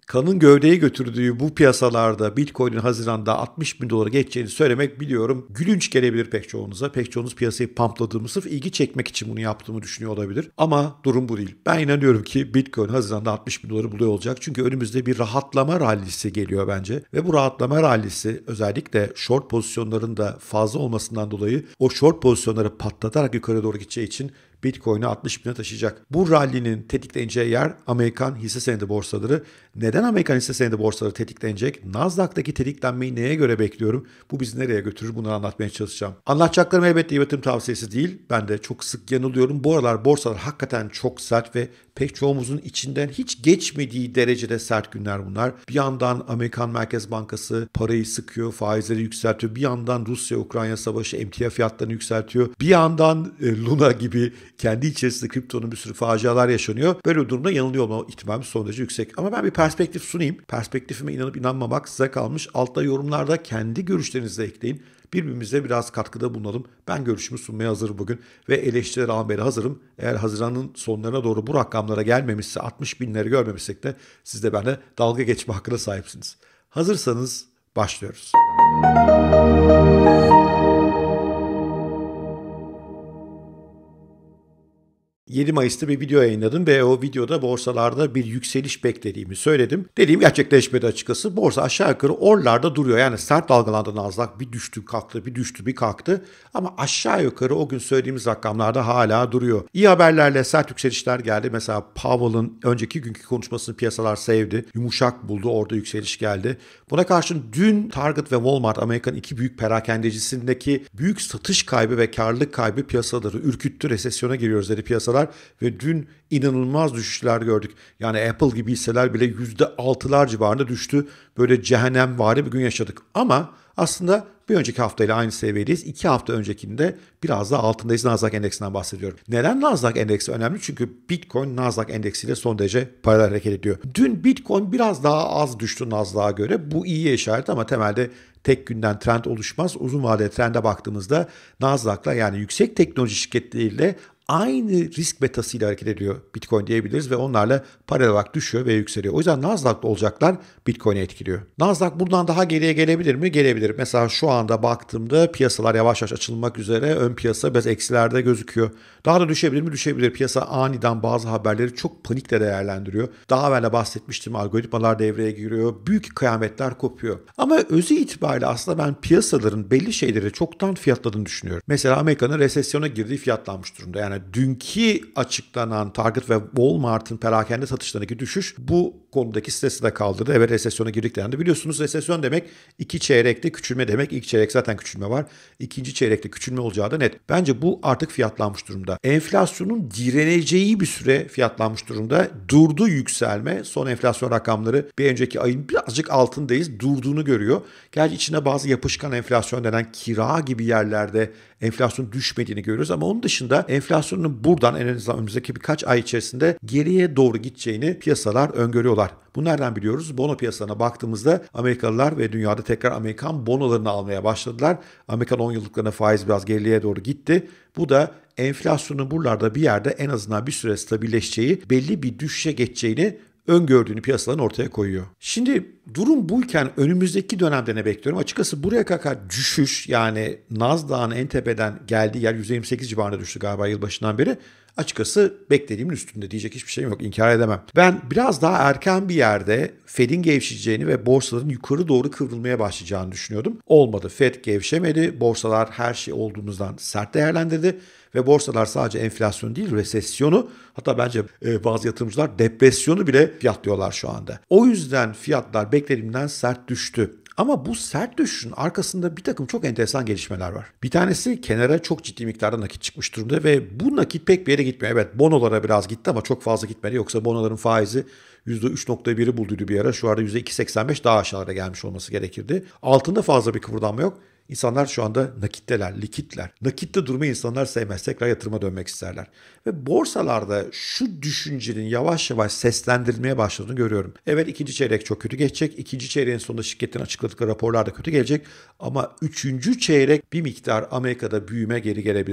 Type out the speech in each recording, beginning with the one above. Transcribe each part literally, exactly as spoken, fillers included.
kanın gövdeyi götürdüğü bu piyasalarda Bitcoin'in Haziran'da altmış bin dolara geçeceğini söylemek biliyorum gülünç gelebilir pek çoğunuza. Pek çoğunuz piyasayı pumpladığımı sırf ilgi çekmek için bunu yaptığımı düşünüyor olabilir. Ama durum bu değil. Ben inanıyorum ki Bitcoin Haziran'da altmış bin doları buluyor olacak. Çünkü önümüzde bir rahatlama rallisi geliyor bence. Ve bu rahatlama rallisi özellikle short pozisyonların da fazla olmasından dolayı o short pozisyonları patlatarak yukarı doğru gideceği için Bitcoin'i altmış bine taşıyacak. Bu rally'nin tetikleneceği yer Amerikan hisse senedi borsaları. Neden Amerikan hisse senedi borsaları tetiklenecek? Nasdaq'taki tetiklenmeyi neye göre bekliyorum? Bu bizi nereye götürür? Bunları anlatmaya çalışacağım. Anlatacaklarım elbette yatırım tavsiyesi değil. Ben de çok sık yanılıyorum. Bu aralar borsalar hakikaten çok sert ve pek çoğumuzun içinden hiç geçmediği derecede sert günler bunlar. Bir yandan Amerikan Merkez Bankası parayı sıkıyor, faizleri yükseltiyor. Bir yandan Rusya-Ukrayna savaşı emtia fiyatlarını yükseltiyor. Bir yandan e, Luna gibi kendi içerisinde kriptonun bir sürü facialar yaşanıyor. Böyle bir durumda yanılıyor olma ihtimali son derece yüksek. Ama ben bir perspektif sunayım. Perspektifime inanıp inanmamak size kalmış. Altta yorumlarda kendi görüşlerinizi de ekleyin. Birbirimize biraz katkıda bulunalım. Ben görüşümü sunmaya hazırım bugün ve eleştirileri almaya da hazırım. Eğer Haziran'ın sonlarına doğru bu rakamlara gelmemişse, altmış binleri görmemişsek de siz de benimle dalga geçme hakkına sahipsiniz. Hazırsanız başlıyoruz. yedi Mayıs'ta bir video yayınladım ve o videoda borsalarda bir yükseliş beklediğimi söyledim. Dediğim gerçekleşmedi açıkçası. Borsa aşağı yukarı oralarda duruyor. Yani sert dalgalandı Nasdaq. Bir düştü kalktı, bir düştü bir kalktı. Ama aşağı yukarı o gün söylediğimiz rakamlarda hala duruyor. İyi haberlerle sert yükselişler geldi. Mesela Powell'ın önceki günkü konuşmasını piyasalar sevdi. Yumuşak buldu. Orada yükseliş geldi. Buna karşın dün Target ve Walmart, Amerika'nın iki büyük perakendecisindeki büyük satış kaybı ve karlılık kaybı piyasaları ürküttü. Resesyona giriyoruz dedi piyasalar. Ve dün inanılmaz düşüşler gördük. Yani Apple gibi hisseler bile yüzde altılar civarında düştü. Böyle cehennemvari bir gün yaşadık. Ama aslında bir önceki haftayla aynı seviyedeyiz. İki hafta öncekinde biraz daha altındayız. Nasdaq endeksinden bahsediyorum. Neden Nasdaq endeksi önemli? Çünkü Bitcoin Nasdaq endeksiyle son derece paralel hareket ediyor. Dün Bitcoin biraz daha az düştü Nasdaq'a göre. Bu iyiye işaret ama temelde tek günden trend oluşmaz. Uzun vadeli trende baktığımızda Nasdaq'la yani yüksek teknoloji şirketleriyle aynı risk betasıyla hareket ediyor Bitcoin diyebiliriz ve onlarla paralel olarak düşüyor ve yükseliyor. O yüzden Nasdaq'ta olacaklar Bitcoin'i etkiliyor. Nasdaq buradan daha geriye gelebilir mi? Gelebilir. Mesela şu anda baktığımda piyasalar yavaş yavaş açılmak üzere. Ön piyasa biraz eksilerde gözüküyor. Daha da düşebilir mi? Düşebilir. Piyasa aniden bazı haberleri çok panikle değerlendiriyor. Daha evvel de bahsetmiştim. Algoritmalar devreye giriyor. Büyük kıyametler kopuyor. Ama özü itibariyle aslında ben piyasaların belli şeyleri çoktan fiyatladığını düşünüyorum. Mesela Amerika'nın resesyona girdiği fiyatlanmış durumda. Yani dünkü açıklanan Target ve Walmart'ın perakende satışlarındaki düşüş bu konudaki stresi de kaldırdı. Evet, resesyona girdiklerinde biliyorsunuz resesyon demek iki çeyrekte küçülme demek. İlk çeyrek zaten küçülme var. İkinci çeyrekte küçülme olacağı da net. Bence bu artık fiyatlanmış durumda. Enflasyonun direneceği bir süre fiyatlanmış durumda. Durdu yükselme. Son enflasyon rakamları bir önceki ayın birazcık altındayız. Durduğunu görüyor. Gerçi içine bazı yapışkan enflasyon denen kira gibi yerlerde enflasyon düşmediğini görüyoruz ama onun dışında enflasyonun buradan en azından önümüzdeki birkaç ay içerisinde geriye doğru gideceğini piyasalar öngörüyorlar. Bu nereden biliyoruz? Bono piyasalarına baktığımızda Amerikalılar ve dünyada tekrar Amerikan bonolarını almaya başladılar. Amerikan on yıllıklarına faiz biraz geriye doğru gitti. Bu da enflasyonun buralarda bir yerde en azından bir süre stabilleşeceği, belli bir düşüşe geçeceğini öngördüğünü piyasaların ortaya koyuyor. Şimdi durum buyken önümüzdeki dönemde ne bekliyorum? Açıkçası buraya kadar düşüş, yani Nasdaq'ın en tepeden geldiği yer yüzde yirmi sekiz civarında düştü galiba yılbaşından beri. Açıkçası beklediğimin üstünde, diyecek hiçbir şeyim yok, inkar edemem. Ben biraz daha erken bir yerde Fed'in gevşeyeceğini ve borsaların yukarı doğru kıvrılmaya başlayacağını düşünüyordum. Olmadı. Fed gevşemedi. Borsalar her şey olduğumuzdan sert değerlendirdi. Ve borsalar sadece enflasyon değil, resesyonu, hatta bence bazı yatırımcılar depresyonu bile fiyatlıyorlar şu anda. O yüzden fiyatlar beklediğimden sert düştü. Ama bu sert düşüşün arkasında bir takım çok enteresan gelişmeler var. Bir tanesi, kenara çok ciddi miktarda nakit çıkmış durumda ve bu nakit pek bir yere gitmiyor. Evet, bonolara biraz gitti ama çok fazla gitmedi. Yoksa bonoların faizi yüzde üç nokta biri bulduydu bir ara. Şu anda yüzde iki virgül seksen beş, daha aşağılara gelmiş olması gerekirdi. Altında fazla bir kıvırdanma yok. İnsanlar şu anda nakitteler, likitler. Nakitte durmayı insanlar sevmez. Tekrar yatırıma dönmek isterler. Ve borsalarda şu düşüncenin yavaş yavaş seslendirilmeye başladığını görüyorum. Evet, ikinci çeyrek çok kötü geçecek. İkinci çeyreğin sonunda şirketlerin açıkladıkları raporlar da kötü gelecek. Ama üçüncü çeyrek bir miktar Amerika'da büyüme geri gelebilir.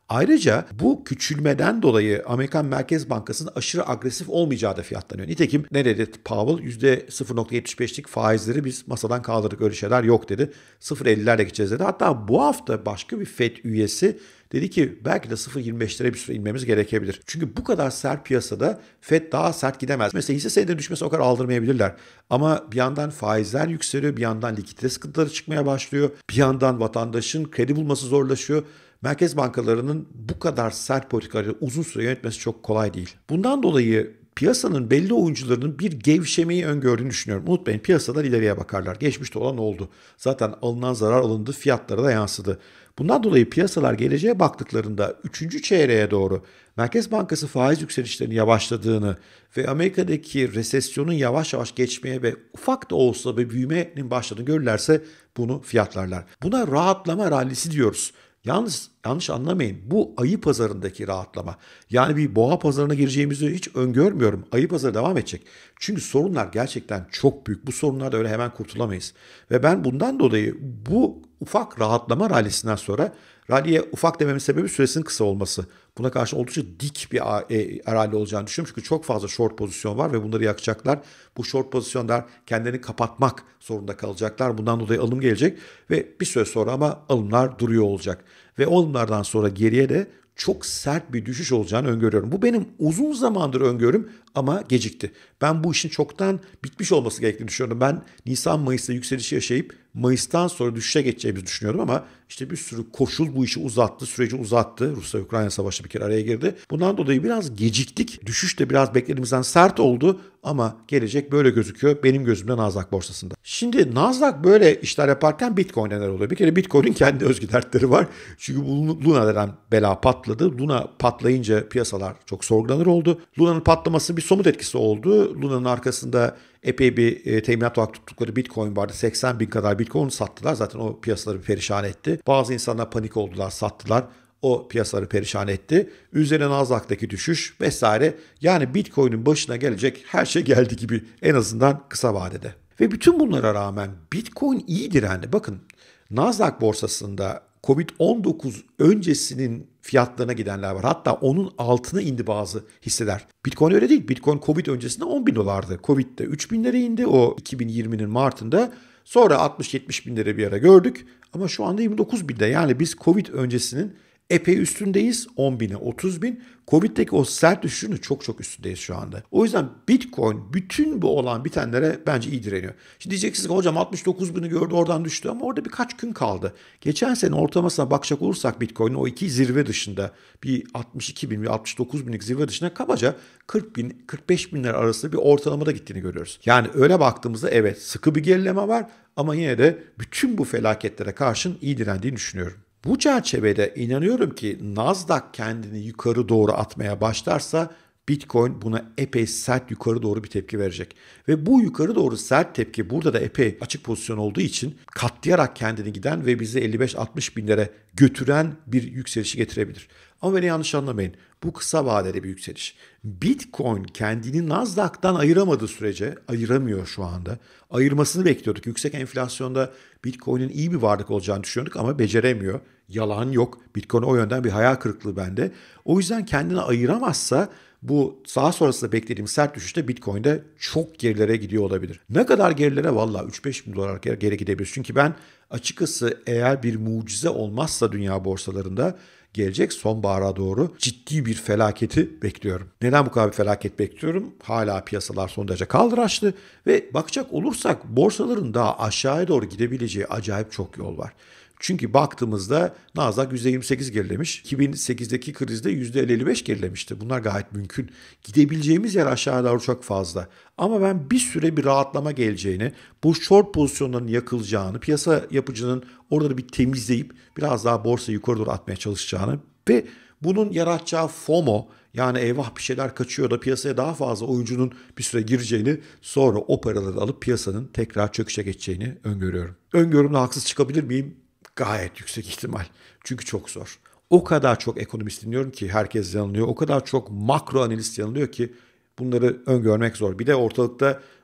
Ayrıca bu küçülmeden dolayı Amerikan Merkez Bankası'nın aşırı agresif olmayacağı da fiyatlanıyor. Nitekim ne dedi Powell? yüzde sıfır nokta yetmiş beşlik faizleri biz masadan kaldırdık, öyle şeyler yok dedi. sıfır nokta ellilerle geçeceğiz dedi. Hatta bu hafta başka bir Fed üyesi dedi ki belki de sıfır nokta yirmi beşlere bir süre inmemiz gerekebilir. Çünkü bu kadar sert piyasada Fed daha sert gidemez. Mesela hisse senedi düşmesi o kadar aldırmayabilirler. Ama bir yandan faizler yükseliyor, bir yandan likidite sıkıntıları çıkmaya başlıyor. Bir yandan vatandaşın kredi bulması zorlaşıyor. Merkez bankalarının bu kadar sert politikaları uzun süre yönetmesi çok kolay değil. Bundan dolayı piyasanın belli oyuncularının bir gevşemeyi öngördüğünü düşünüyorum. Unutmayın, piyasalar ileriye bakarlar. Geçmişte olan oldu. Zaten alınan zarar alındı, fiyatlara da yansıdı. Bundan dolayı piyasalar geleceğe baktıklarında üçüncü çeyreğe doğru Merkez Bankası faiz yükselişlerinin yavaşladığını ve Amerika'daki resesyonun yavaş yavaş geçmeye ve ufak da olsa bir büyümenin başladığını görürlerse bunu fiyatlarlar. Buna rahatlama rallisi diyoruz. Yalnız yanlış anlamayın, bu ayı pazarındaki rahatlama. Yani bir boğa pazarına gireceğimizi hiç öngörmüyorum. Ayı pazarı devam edecek. Çünkü sorunlar gerçekten çok büyük. Bu sorunlarda öyle hemen kurtulamayız. Ve ben bundan dolayı bu ufak rahatlama rallisinden sonra, ralliye ufak dememin sebebi süresinin kısa olması. Buna karşı oldukça dik bir rally olacağını düşünüyorum. Çünkü çok fazla short pozisyon var ve bunları yakacaklar. Bu short pozisyonlar kendilerini kapatmak zorunda kalacaklar. Bundan dolayı alım gelecek ve bir süre sonra ama alımlar duruyor olacak. Ve alımlardan sonra geriye de çok sert bir düşüş olacağını öngörüyorum. Bu benim uzun zamandır öngörüm ama gecikti. Ben bu işin çoktan bitmiş olması gerektiğini düşünüyorum. Ben Nisan-Mayıs'ta yükselişi yaşayıp Mayıs'tan sonra düşüşe geçeceğimizi düşünüyordum ama işte bir sürü koşul bu işi uzattı, süreci uzattı. Rusya-Ukrayna savaşı bir kere araya girdi. Bundan dolayı biraz geciktik. Düşüş de biraz beklediğimizden sert oldu ama gelecek böyle gözüküyor benim gözümde Nasdaq borsasında. Şimdi Nasdaq böyle işler yaparken Bitcoin neler oluyor? Bir kere Bitcoin'in kendi özgü dertleri var. Çünkü bu Luna denen bela patladı. Luna patlayınca piyasalar çok sorgulanır oldu. Luna'nın patlaması bir somut etkisi oldu. Luna'nın arkasında epey bir e, teminat olarak tuttukları Bitcoin vardı. seksen bin kadar Bitcoin sattılar. Zaten o piyasaları perişan etti. Bazı insanlar panik oldular, sattılar. O piyasaları perişan etti. Üzerine Nasdaq'taki düşüş vesaire. Yani Bitcoin'in başına gelecek her şey geldi gibi, en azından kısa vadede. Ve bütün bunlara rağmen Bitcoin iyi direndi. Bakın, Nasdaq borsasında covid on dokuz öncesinin fiyatlarına gidenler var. Hatta onun altına indi bazı hisseler. Bitcoin öyle değil. Bitcoin Covid öncesinde on bin dolardı. Covid'de üç binlere indi o iki bin yirminin Mart'ında. Sonra altmış yetmiş binlere bir ara gördük. Ama şu anda yirmi dokuz binde. Yani biz Covid öncesinin epey üstündeyiz. on bine otuz bin. Covid'deki o sert düşüşünün çok çok üstündeyiz şu anda. O yüzden Bitcoin bütün bu olan bitenlere bence iyi direniyor. Şimdi diyeceksiniz ki hocam altmış dokuz bini gördü, oradan düştü, ama orada birkaç gün kaldı. Geçen sene ortalamasına bakacak olursak Bitcoin'in o iki zirve dışında, bir altmış iki bin ve altmış dokuz binlik zirve dışında kabaca kırk bin kırk beş binler arasında bir ortalamada gittiğini görüyoruz. Yani öyle baktığımızda evet, sıkı bir gerileme var ama yine de bütün bu felaketlere karşın iyi direndiğini düşünüyorum. Bu çerçevede inanıyorum ki Nasdaq kendini yukarı doğru atmaya başlarsa Bitcoin buna epey sert yukarı doğru bir tepki verecek. Ve bu yukarı doğru sert tepki burada da epey açık pozisyon olduğu için katlayarak kendini giden ve bizi elli beş altmış binlere götüren bir yükselişi getirebilir. Ama beni yanlış anlamayın. Bu kısa vadeli bir yükseliş. Bitcoin kendini Nasdaq'tan ayıramadığı sürece, ayıramıyor şu anda. Ayırmasını bekliyorduk. Yüksek enflasyonda Bitcoin'in iyi bir varlık olacağını düşünüyorduk ama beceremiyor. Yalan yok. Bitcoin o yönden bir hayal kırıklığı bende. O yüzden kendini ayıramazsa bu daha sonrasında beklediğim sert düşüşte Bitcoin'de çok gerilere gidiyor olabilir. Ne kadar gerilere? Valla üç beş bin dolar geri gidebilir. Çünkü ben açıkçası eğer bir mucize olmazsa dünya borsalarında gelecek sonbahara doğru ciddi bir felaketi bekliyorum. Neden bu kadar bir felaket bekliyorum? Hala piyasalar son derece kaldıraçlı ve bakacak olursak borsaların daha aşağıya doğru gidebileceği acayip çok yol var. Çünkü baktığımızda Nasdaq yüzde yirmi sekiz gerilemiş. iki bin sekizdeki krizde yüzde elli elli beş gerilemişti. Bunlar gayet mümkün. Gidebileceğimiz yer aşağı doğru çok fazla. Ama ben bir süre bir rahatlama geleceğini, bu short pozisyonların yakılacağını, piyasa yapıcının oraları bir temizleyip biraz daha borsa yukarı doğru atmaya çalışacağını ve bunun yaratacağı FOMO, yani eyvah bir şeyler kaçıyor da piyasaya daha fazla oyuncunun bir süre gireceğini, sonra o paraları alıp piyasanın tekrar çöküşe geçeceğini öngörüyorum. Öngörümle haksız çıkabilir miyim? Gayet yüksek ihtimal. Çünkü çok zor. O kadar çok ekonomist dinliyorum ki herkes yanılıyor. O kadar çok makro analist yanılıyor ki bunları öngörmek zor. Bir de ortalıkta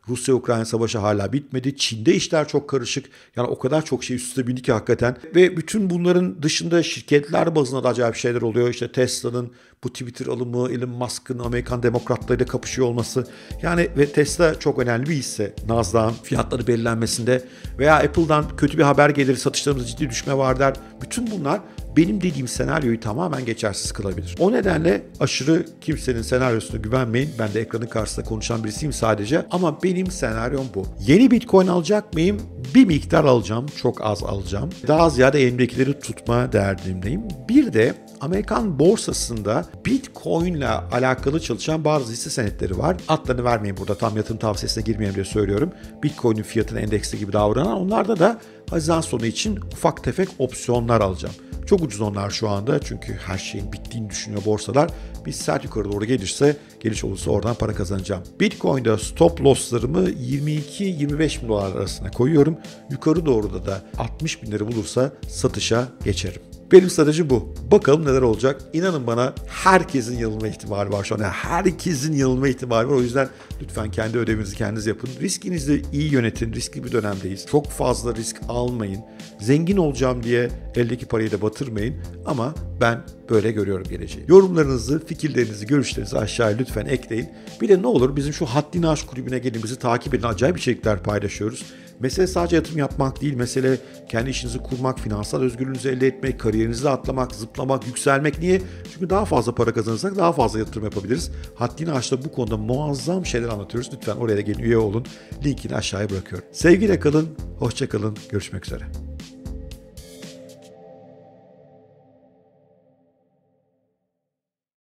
Rusya-Ukrayna savaşı hala bitmedi. Çin'de işler çok karışık. Yani o kadar çok şey üst üste bindi ki hakikaten. Ve bütün bunların dışında şirketler bazında da acayip şeyler oluyor. İşte Tesla'nın bu Twitter alımı, Elon Musk'ın Amerikan demokratlarıyla kapışıyor olması. Yani ve Tesla çok önemli bir hisse. Nasdaq'ın fiyatları belirlenmesinde veya Apple'dan kötü bir haber gelir, satışlarımızda ciddi düşme var der. Bütün bunlar benim dediğim senaryoyu tamamen geçersiz kılabilir. O nedenle aşırı kimsenin senaryosuna güvenmeyin. Ben de ekranın karşısında konuşan birisiyim sadece. Ama benim senaryom bu. Yeni Bitcoin alacak mıyım? Bir miktar alacağım. Çok az alacağım. Daha ziyade elimdekileri tutma derdindeyim. Bir de Amerikan borsasında Bitcoin ile alakalı çalışan bazı hisse senetleri var. Adlarını vermeyin burada, tam yatırım tavsiyesine girmeyeyim diye söylüyorum. Bitcoin'in fiyatına endeksli gibi davranan, onlarda da Haziran sonu için ufak tefek opsiyonlar alacağım. Çok ucuz onlar şu anda çünkü her şeyin bittiğini düşünüyor borsalar. Bir sert yukarı doğru gelirse, geliş olursa oradan para kazanacağım. Bitcoin'de stop losslarımı yirmi iki yirmi beş bin dolar arasına koyuyorum. Yukarı doğru da altmış bin lira bulursa satışa geçerim. Benim strateji bu. Bakalım neler olacak. İnanın bana, herkesin yanılma ihtimali var şu an. Yani herkesin yanılma ihtimali var. O yüzden lütfen kendi ödevinizi kendiniz yapın. Riskinizi iyi yönetin. Riskli bir dönemdeyiz. Çok fazla risk almayın. Zengin olacağım diye eldeki parayı da batırmayın. Ama ben böyle görüyorum geleceği. Yorumlarınızı, fikirlerinizi, görüşlerinizi aşağıya lütfen ekleyin. Bir de ne olur bizim şu Haddini Aş kulübüne gelin, bizi takip edin. Acayip içerikler paylaşıyoruz. Mesele sadece yatırım yapmak değil. Mesele kendi işinizi kurmak, finansal özgürlüğünüzü elde etmek, kariyerinizi atlamak, zıplamak, yükselmek. Niye? Çünkü daha fazla para kazanırsak daha fazla yatırım yapabiliriz. Haddini Aş'ta bu konuda muazzam şeyler anlatıyoruz. Lütfen oraya da gelin, üye olun. Linkini aşağıya bırakıyorum. Sevgiyle kalın, hoşça kalın, görüşmek üzere.